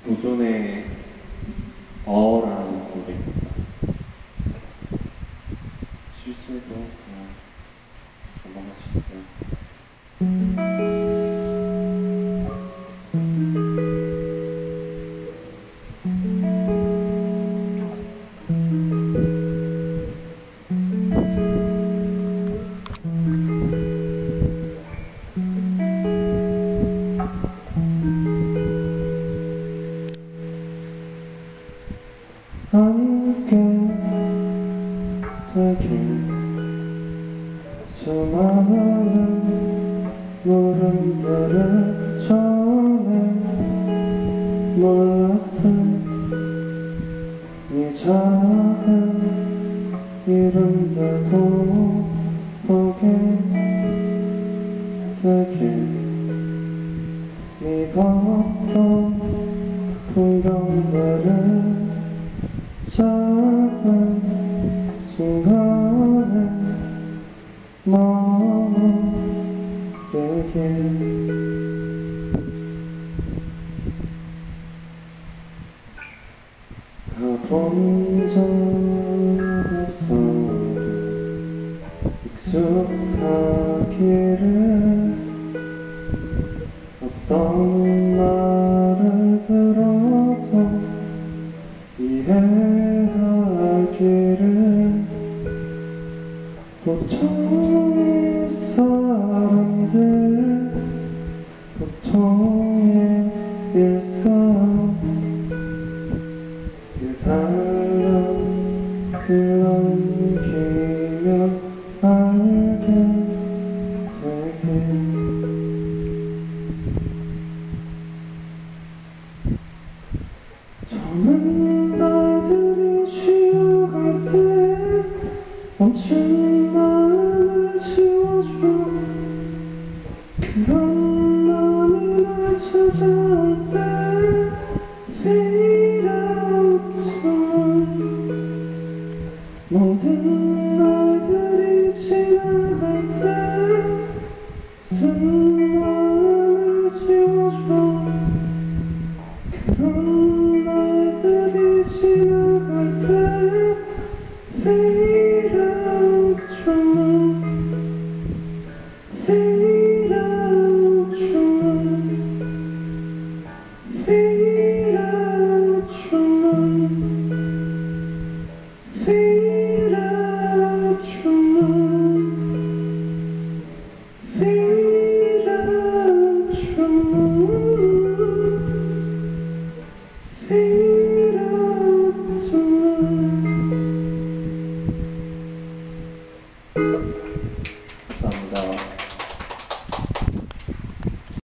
우존의 어라는 노래입니다. 실수해도 그냥 넘어가주세요. 함께 되길 수많은 물음들을 전에 몰랐음 이 작은 이름들도 보게 되길 믿었던 풍경들을 작은 순간에 머무르길 가본 적 없어도 익숙하기를 어떤 말을 들어도 이해하기를 보통의 사람들 보통의 일상 그달려 끌어안기며 알게 되길 저는 날들이 쉬어갈 때 멈춘 마음을 지워줘 그런 마음이 날 찾아올 때 Fade out soon 모든 날들이 지나갈 때 쓴 마음을 지워줘 그런 날들이 지나갈 때 Fade out soon Fade out soon Fade out soon Fade out soon Fade out soon Fade